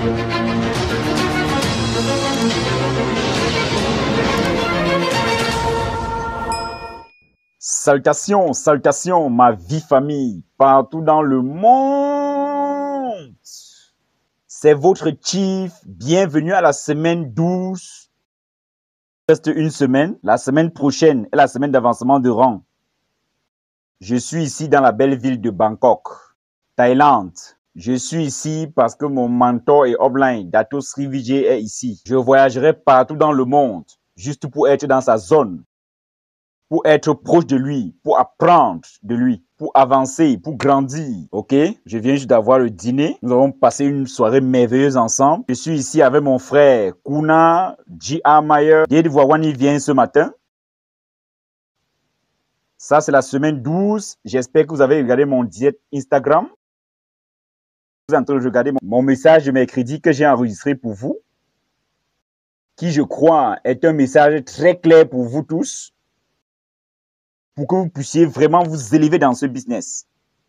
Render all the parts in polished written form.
Salutations, salutations, ma vie famille, partout dans le monde. C'est votre Chief, bienvenue à la semaine 12. Il reste une semaine, la semaine prochaine est la semaine d'avancement de rang. Je suis ici dans la belle ville de Bangkok, Thaïlande. Je suis ici parce que mon mentor et upline, Dato Sri Vijay, est ici. Je voyagerai partout dans le monde, juste pour être dans sa zone. Pour être proche de lui, pour apprendre de lui, pour avancer, pour grandir, ok? Je viens juste d'avoir le dîner. Nous avons passé une soirée merveilleuse ensemble. Je suis ici avec mon frère Kuna, J.A. Mayer. Dave Wawani vient ce matin. Ça, c'est la semaine 12. J'espère que vous avez regardé mon direct Instagram. Vous êtes en train de regarder mon message de mercredi que j'ai enregistré pour vous, qui, je crois, est un message très clair pour vous tous, pour que vous puissiez vraiment vous élever dans ce business.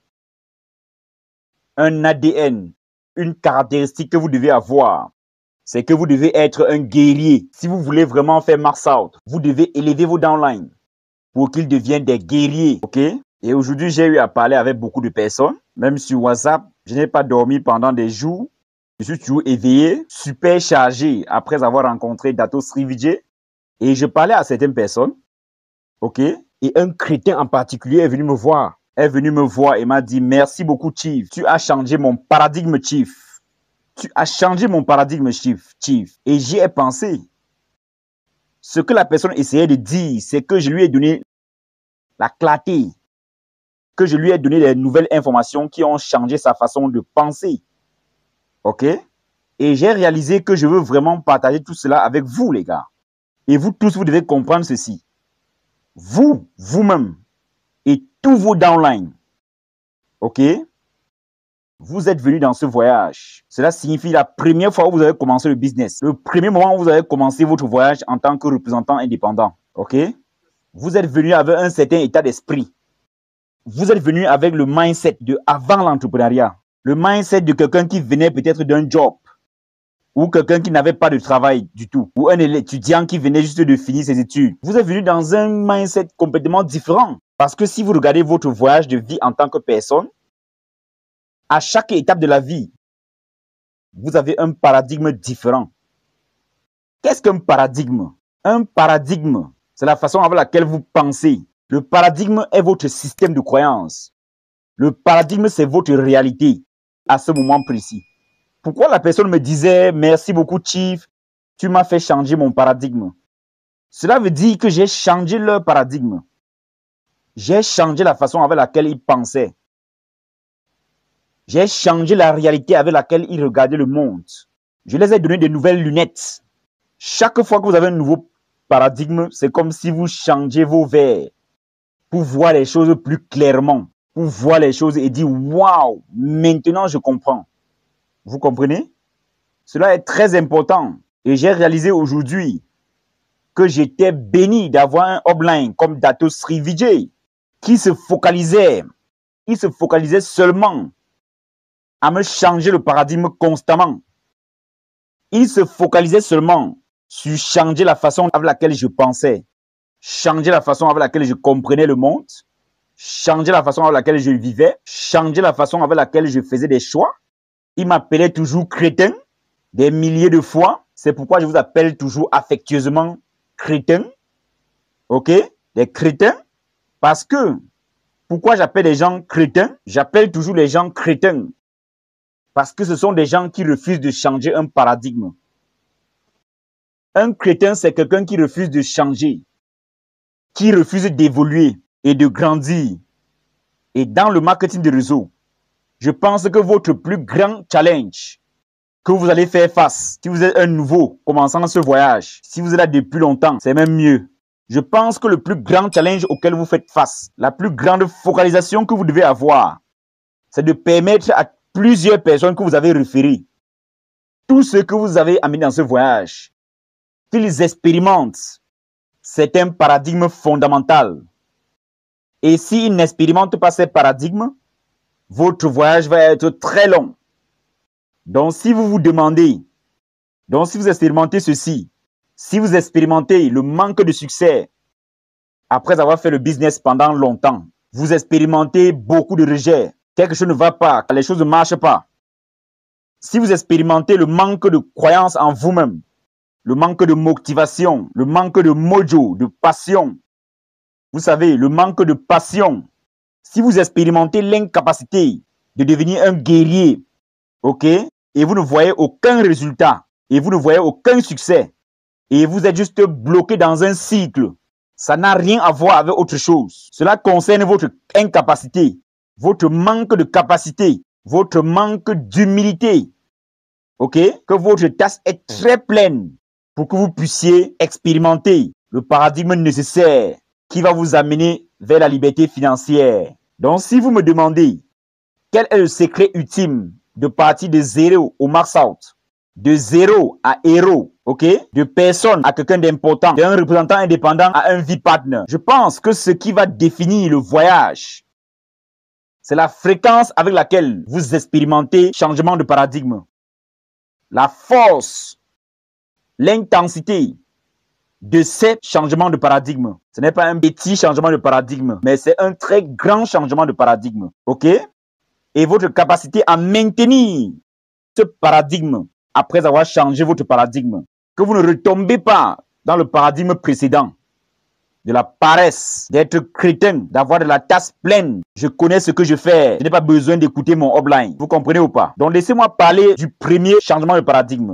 Un ADN, une caractéristique que vous devez avoir, c'est que vous devez être un guerrier. Si vous voulez vraiment faire max out, vous devez élever vos downlines pour qu'ils deviennent des guerriers, ok? Et aujourd'hui, j'ai eu à parler avec beaucoup de personnes, même sur WhatsApp. Je n'ai pas dormi pendant des jours. Je suis toujours éveillé, super chargé après avoir rencontré Dato Sri Vijay. Et je parlais à certaines personnes, ok? Et un crétin en particulier est venu me voir. Et m'a dit, merci beaucoup, Chief. Tu as changé mon paradigme, Chief. Tu as changé mon paradigme, Chief. Et j'y ai pensé. Ce que la personne essayait de dire, c'est que je lui ai donné la clarté. Que je lui ai donné des nouvelles informations qui ont changé sa façon de penser. Ok? Et j'ai réalisé que je veux vraiment partager tout cela avec vous, les gars. Et vous tous, vous devez comprendre ceci. Vous, vous-même, et tous vos downlines, ok? Vous êtes venus dans ce voyage. Cela signifie la première fois où vous avez commencé le business. Le premier moment où vous avez commencé votre voyage en tant que représentant indépendant, ok? Vous êtes venus avec un certain état d'esprit. Vous êtes venus avec le mindset de avant l'entrepreneuriat. Le mindset de quelqu'un qui venait peut-être d'un job. Ou quelqu'un qui n'avait pas de travail du tout, ou un étudiant qui venait juste de finir ses études. Vous êtes venu dans un mindset complètement différent. Parce que si vous regardez votre voyage de vie en tant que personne, à chaque étape de la vie, vous avez un paradigme différent. Qu'est-ce qu'un paradigme? Un paradigme, c'est la façon avec laquelle vous pensez. Le paradigme est votre système de croyance. Le paradigme, c'est votre réalité à ce moment précis. Pourquoi la personne me disait « Merci beaucoup, Chief, tu m'as fait changer mon paradigme ». Cela veut dire que j'ai changé leur paradigme. J'ai changé la façon avec laquelle ils pensaient. J'ai changé la réalité avec laquelle ils regardaient le monde. Je les ai donné de nouvelles lunettes. Chaque fois que vous avez un nouveau paradigme, c'est comme si vous changez vos verres pour voir les choses plus clairement, pour voir les choses et dire « Waouh, maintenant je comprends ». Vous comprenez? Cela est très important. Et j'ai réalisé aujourd'hui que j'étais béni d'avoir un upline comme Dato Sri Vijay qui se focalisait seulement à me changer le paradigme constamment. Il se focalisait seulement sur changer la façon avec laquelle je pensais, changer la façon avec laquelle je comprenais le monde, changer la façon avec laquelle je vivais, changer la façon avec laquelle je faisais des choix. Il m'appelait toujours crétin des milliers de fois. C'est pourquoi je vous appelle toujours affectueusement crétin. Ok? Des crétins. Parce que, pourquoi j'appelle les gens crétins? J'appelle toujours les gens crétins. Parce que ce sont des gens qui refusent de changer un paradigme. Un crétin, c'est quelqu'un qui refuse de changer, qui refuse d'évoluer et de grandir. Et dans le marketing de réseau, je pense que votre plus grand challenge que vous allez faire face, si vous êtes un nouveau commençant ce voyage, si vous êtes là depuis longtemps, c'est même mieux. Je pense que le plus grand challenge auquel vous faites face, la plus grande focalisation que vous devez avoir, c'est de permettre à plusieurs personnes que vous avez référées, tous ceux que vous avez amenés dans ce voyage, qu'ils expérimentent. C'est un paradigme fondamental. Et s'ils n'expérimentent pas ces paradigmes, votre voyage va être très long. Donc, si vous vous demandez, donc si vous expérimentez ceci, si vous expérimentez le manque de succès après avoir fait le business pendant longtemps, vous expérimentez beaucoup de rejets, quelque chose ne va pas, les choses ne marchent pas. Si vous expérimentez le manque de croyance en vous-même, le manque de motivation, le manque de mojo, de passion, vous savez, le manque de passion, si vous expérimentez l'incapacité de devenir un guerrier, ok, et vous ne voyez aucun résultat, et vous ne voyez aucun succès, et vous êtes juste bloqué dans un cycle, ça n'a rien à voir avec autre chose. Cela concerne votre incapacité, votre manque de capacité, votre manque d'humilité. Ok? Que votre tasse est très pleine pour que vous puissiez expérimenter le paradigme nécessaire qui va vous amener vers la liberté financière. Donc, si vous me demandez quel est le secret ultime de partir de zéro au max out, de zéro à héros, ok, de personne à quelqu'un d'important, d'un représentant indépendant à un V-partner, je pense que ce qui va définir le voyage, c'est la fréquence avec laquelle vous expérimentez changement de paradigme. La force, l'intensité de ces changements de paradigme. Ce n'est pas un petit changement de paradigme, mais c'est un très grand changement de paradigme. Ok? Et votre capacité à maintenir ce paradigme après avoir changé votre paradigme. Que vous ne retombez pas dans le paradigme précédent. De la paresse, d'être crétin, d'avoir de la tasse pleine. Je connais ce que je fais. Je n'ai pas besoin d'écouter mon upline. Vous comprenez ou pas? Donc laissez-moi parler du premier changement de paradigme.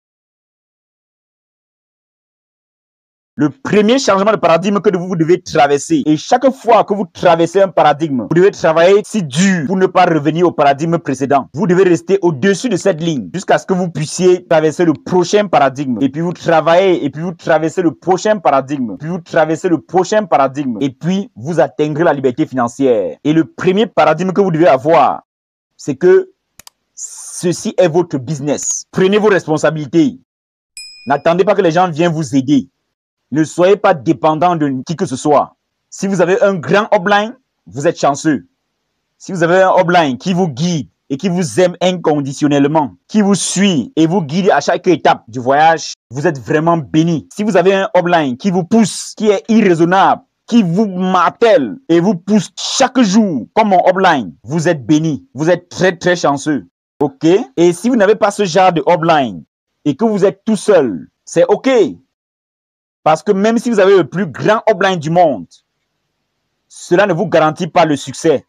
Le premier changement de paradigme que vous devez traverser. Et chaque fois que vous traversez un paradigme, vous devez travailler si dur pour ne pas revenir au paradigme précédent. Vous devez rester au-dessus de cette ligne jusqu'à ce que vous puissiez traverser le prochain paradigme. Et puis vous travaillez, et puis vous traversez le prochain paradigme. Puis vous traversez le prochain paradigme. Et puis vous atteindrez la liberté financière. Et le premier paradigme que vous devez avoir, c'est que ceci est votre business. Prenez vos responsabilités. N'attendez pas que les gens viennent vous aider. Ne soyez pas dépendant de qui que ce soit. Si vous avez un grand upline, vous êtes chanceux. Si vous avez un upline qui vous guide et qui vous aime inconditionnellement, qui vous suit et vous guide à chaque étape du voyage, vous êtes vraiment béni. Si vous avez un upline qui vous pousse, qui est irraisonnable, qui vous martèle et vous pousse chaque jour comme mon upline, vous êtes béni. Vous êtes très très chanceux. Ok? Et si vous n'avez pas ce genre de upline et que vous êtes tout seul, c'est ok. Parce que même si vous avez le plus grand upline du monde, cela ne vous garantit pas le succès.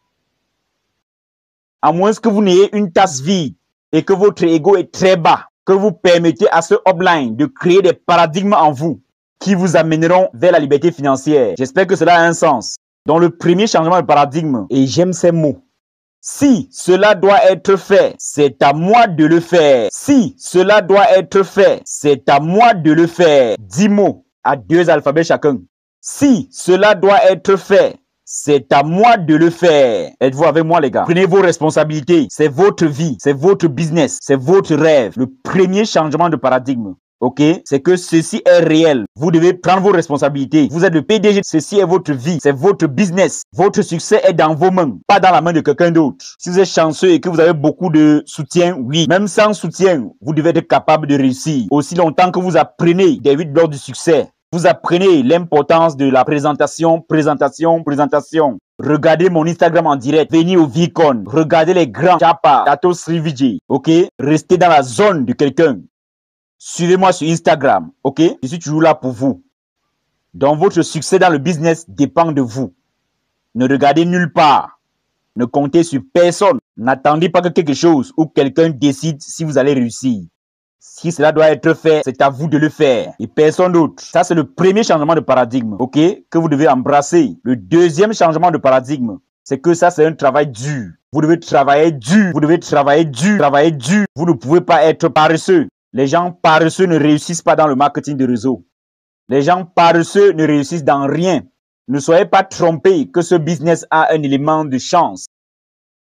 À moins que vous n'ayez une tasse vide et que votre ego est très bas, que vous permettez à ce upline de créer des paradigmes en vous qui vous amèneront vers la liberté financière. J'espère que cela a un sens. Donc le premier changement de paradigme, et j'aime ces mots. Si cela doit être fait, c'est à moi de le faire. Si cela doit être fait, c'est à moi de le faire. 10 mots. À 2 alphabets chacun. Si cela doit être fait, c'est à moi de le faire. Êtes-vous avec moi, les gars? Prenez vos responsabilités. C'est votre vie, c'est votre business, c'est votre rêve. Le premier changement de paradigme, ok, c'est que ceci est réel. Vous devez prendre vos responsabilités. Vous êtes le PDG, ceci est votre vie, c'est votre business. Votre succès est dans vos mains, pas dans la main de quelqu'un d'autre. Si vous êtes chanceux et que vous avez beaucoup de soutien, oui. Même sans soutien, vous devez être capable de réussir. Aussi longtemps que vous apprenez des 8 blocs du succès, vous apprenez l'importance de la présentation. Regardez mon Instagram en direct. Venez au VCon. Regardez les grands Chapa, Tato Srivijay. Ok? Restez dans la zone de quelqu'un. Suivez-moi sur Instagram. Ok? Je suis toujours là pour vous. Donc votre succès dans le business dépend de vous. Ne regardez nulle part. Ne comptez sur personne. N'attendez pas que quelque chose ou quelqu'un décide si vous allez réussir. Si cela doit être fait, c'est à vous de le faire et personne d'autre. Ça, c'est le premier changement de paradigme, ok, que vous devez embrasser. Le deuxième changement de paradigme, c'est que ça, c'est un travail dur. Vous devez travailler dur, vous devez travailler dur, travailler dur. Vous ne pouvez pas être paresseux. Les gens paresseux ne réussissent pas dans le marketing de réseau. Les gens paresseux ne réussissent dans rien. Ne soyez pas trompés que ce business a un élément de chance.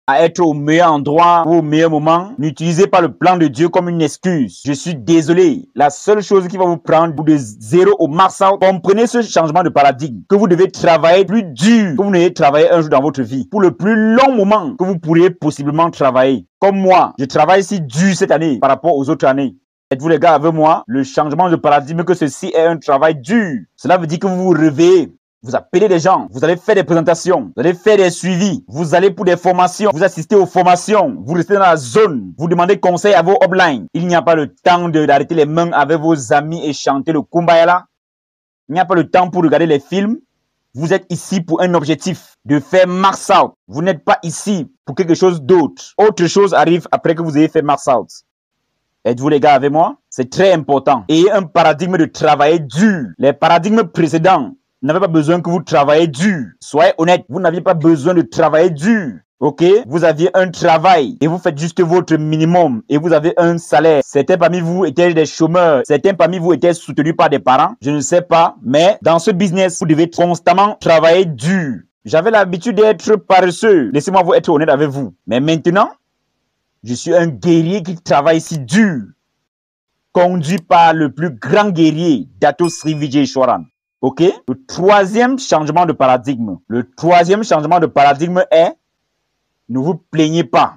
à être au meilleur endroit ou au meilleur moment. N'utilisez pas le plan de Dieu comme une excuse. Je suis désolé. La seule chose qui va vous prendre de 0 au max out, comprenez ce changement de paradigme. Que vous devez travailler plus dur que vous n'ayez travaillé un jour dans votre vie. Pour le plus long moment que vous pourriez possiblement travailler. Comme moi, je travaille si dur cette année par rapport aux autres années. Êtes-vous les gars avec moi? Le changement de paradigme que ceci est un travail dur. Cela veut dire que vous vous réveillez. Vous appelez des gens, vous allez faire des présentations, vous allez faire des suivis, vous allez pour des formations, vous assistez aux formations, vous restez dans la zone, vous demandez conseil à vos uplines. Il n'y a pas le temps d'arrêter les mains avec vos amis et chanter le kumbaya là. Il n'y a pas le temps pour regarder les films. Vous êtes ici pour un objectif, de faire max out. Vous n'êtes pas ici pour quelque chose d'autre. Autre chose arrive après que vous ayez fait max out. Êtes-vous les gars avec moi? C'est très important. Ayez un paradigme de travailler dur. Les paradigmes précédents n'avez pas besoin que vous travaillez dur. Soyez honnête, vous n'aviez pas besoin de travailler dur. Ok? Vous aviez un travail et vous faites juste votre minimum et vous avez un salaire. Certains parmi vous étaient des chômeurs. Certains parmi vous étaient soutenus par des parents. Je ne sais pas. Mais dans ce business, vous devez constamment travailler dur. J'avais l'habitude d'être paresseux. Laissez-moi vous être honnête avec vous. Mais maintenant, je suis un guerrier qui travaille si dur. Conduit par le plus grand guerrier, Dato Sri Vijayeshwaran. Ok? Le troisième changement de paradigme. Le troisième changement de paradigme est ne vous plaignez pas.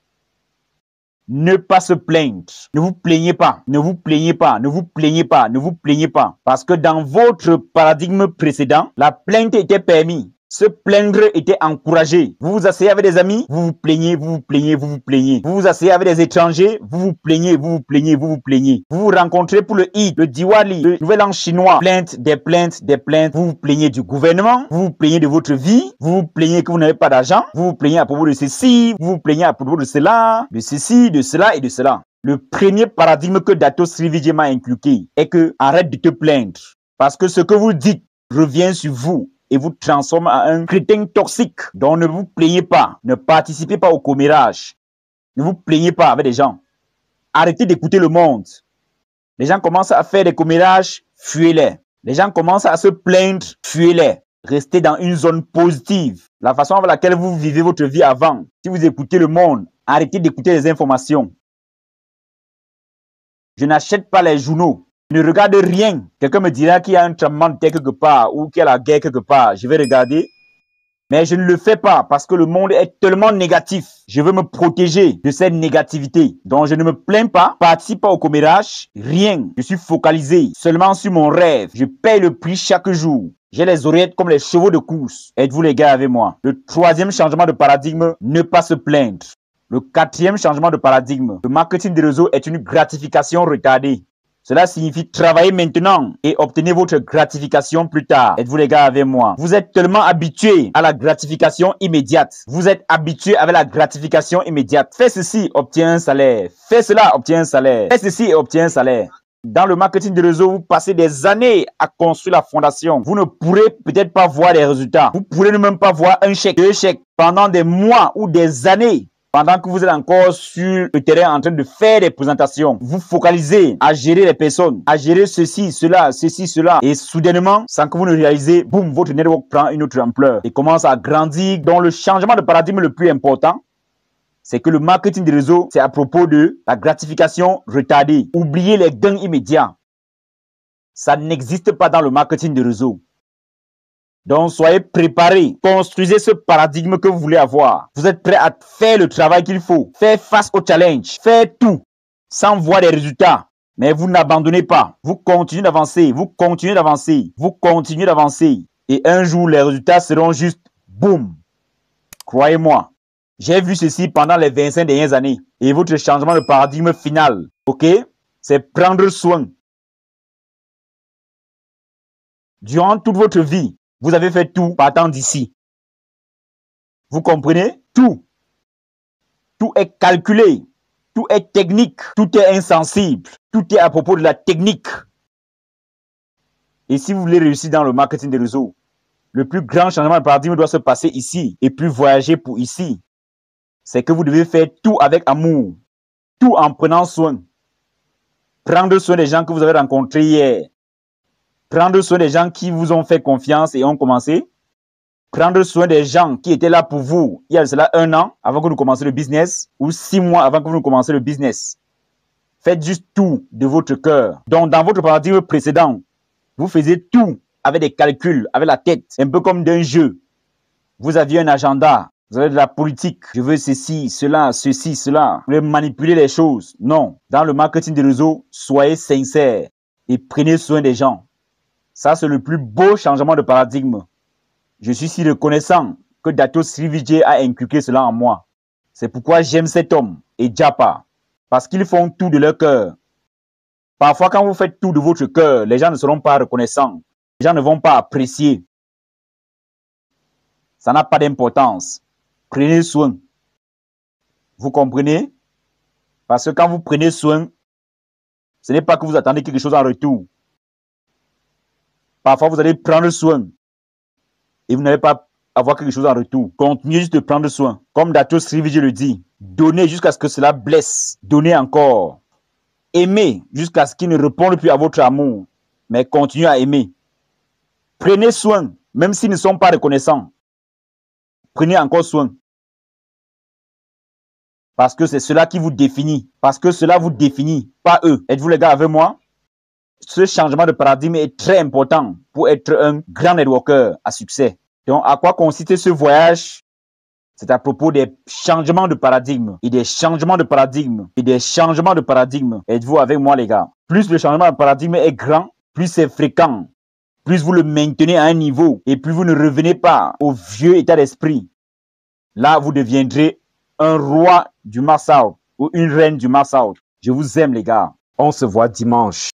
Ne pas se plaindre. Ne vous plaignez pas. Ne vous plaignez pas. Ne vous plaignez pas. Ne vous plaignez pas. Parce que dans votre paradigme précédent, la plainte était permise. Se plaindre était encouragé. Vous vous asseyez avec des amis, vous vous plaignez, vous vous plaignez, vous vous plaignez. Vous vous asseyez avec des étrangers, vous vous plaignez, vous vous plaignez, vous vous plaignez. Vous vous rencontrez pour le Eid, le Diwali, le Nouvel An chinois. Plainte, des plaintes, des plaintes. Vous vous plaignez du gouvernement, vous vous plaignez de votre vie, vous vous plaignez que vous n'avez pas d'argent, vous vous plaignez à propos de ceci, vous vous plaignez à propos de cela, de ceci, de cela et de cela. Le premier paradigme que Dato Sri Vijay m'a inculqué est que arrête de te plaindre. Parce que ce que vous dites revient sur vous et vous transforme en un crétin toxique. Donc ne vous plaignez pas, ne participez pas au commérage. Ne vous plaignez pas avec des gens. Arrêtez d'écouter le monde. Les gens commencent à faire des commérages, fuyez-les. Les gens commencent à se plaindre, fuyez-les. Restez dans une zone positive. La façon avec laquelle vous vivez votre vie avant. Si vous écoutez le monde, arrêtez d'écouter les informations. Je n'achète pas les journaux. Je ne regarde rien. Quelqu'un me dira qu'il y a un tremblement de terre quelque part ou qu'il y a la guerre quelque part. Je vais regarder. Mais je ne le fais pas parce que le monde est tellement négatif. Je veux me protéger de cette négativité. Donc je ne me plains pas, participe pas au commérage, rien. Je suis focalisé seulement sur mon rêve. Je paye le prix chaque jour. J'ai les oreillettes comme les chevaux de course. Êtes-vous les gars avec moi? Le troisième changement de paradigme, ne pas se plaindre. Le quatrième changement de paradigme, le marketing des réseaux est une gratification retardée. Cela signifie travailler maintenant et obtenir votre gratification plus tard. Êtes-vous les gars avec moi? Vous êtes tellement habitués à la gratification immédiate. Vous êtes habitués avec la gratification immédiate. Fais ceci, obtiens un salaire. Fais cela, obtiens un salaire. Fais ceci et obtiens un salaire. Dans le marketing de réseau, vous passez des années à construire la fondation. Vous ne pourrez peut-être pas voir les résultats. Vous pourrez même pas voir un chèque, deux chèques pendant des mois ou des années. Pendant que vous êtes encore sur le terrain en train de faire des présentations, vous focalisez à gérer les personnes, à gérer ceci, cela, et soudainement, sans que vous ne réalisez, boum, votre network prend une autre ampleur et commence à grandir. Donc le changement de paradigme le plus important, c'est que le marketing de réseau, c'est à propos de la gratification retardée. Oubliez les gains immédiats. Ça n'existe pas dans le marketing de réseau. Donc, soyez préparés. Construisez ce paradigme que vous voulez avoir. Vous êtes prêts à faire le travail qu'il faut. Faire face au challenge. Faire tout sans voir des résultats. Mais vous n'abandonnez pas. Vous continuez d'avancer. Vous continuez d'avancer. Vous continuez d'avancer. Et un jour, les résultats seront juste boum. Croyez-moi. J'ai vu ceci pendant les 25 dernières années. Et votre changement de paradigme final, ok, c'est prendre soin. Durant toute votre vie, vous avez fait tout partant d'ici. Vous comprenez? Tout. Tout est calculé. Tout est technique. Tout est insensible. Tout est à propos de la technique. Et si vous voulez réussir dans le marketing des réseaux, le plus grand changement de paradigme doit se passer ici et puis voyager pour ici. C'est que vous devez faire tout avec amour. Tout en prenant soin. Prendre soin des gens que vous avez rencontrés hier. Prendre soin des gens qui vous ont fait confiance et ont commencé prendre soin des gens qui étaient là pour vous il y a cela 1 an avant que vous commenciez le business ou 6 mois avant que vous commenciez le business. Faites juste tout de votre cœur. Donc, dans votre paradigme précédent, vous faisiez tout avec des calculs, avec la tête, un peu comme d'un jeu. Vous aviez un agenda, vous avez de la politique. Je veux ceci, cela, ceci, cela. Vous voulez manipuler les choses. Non. Dans le marketing des réseaux, soyez sincères et prenez soin des gens. Ça, c'est le plus beau changement de paradigme. Je suis si reconnaissant que Dato Sri Vijay a inculqué cela en moi. C'est pourquoi j'aime cet homme et Japa. Parce qu'ils font tout de leur cœur. Parfois, quand vous faites tout de votre cœur, les gens ne seront pas reconnaissants. Les gens ne vont pas apprécier. Ça n'a pas d'importance. Prenez soin. Vous comprenez? Parce que quand vous prenez soin, ce n'est pas que vous attendez quelque chose en retour. Parfois, vous allez prendre soin et vous n'allez pas avoir quelque chose en retour. Continuez juste de prendre soin. Comme Dato Sri Vijay le dit, donnez jusqu'à ce que cela blesse. Donnez encore. Aimez jusqu'à ce qu'il ne réponde plus à votre amour. Mais continuez à aimer. Prenez soin, même s'ils ne sont pas reconnaissants. Prenez encore soin. Parce que c'est cela qui vous définit. Parce que cela vous définit, pas eux. Êtes-vous les gars avec moi? Ce changement de paradigme est très important pour être un grand networker à succès. Donc, à quoi consiste ce voyage? C'est à propos des changements de paradigme et des changements de paradigme et des changements de paradigme. Êtes-vous avec moi, les gars? Plus le changement de paradigme est grand, plus c'est fréquent, plus vous le maintenez à un niveau et plus vous ne revenez pas au vieux état d'esprit. Là, vous deviendrez un roi du Mars Out ou une reine du Mars Out. Je vous aime, les gars. On se voit dimanche.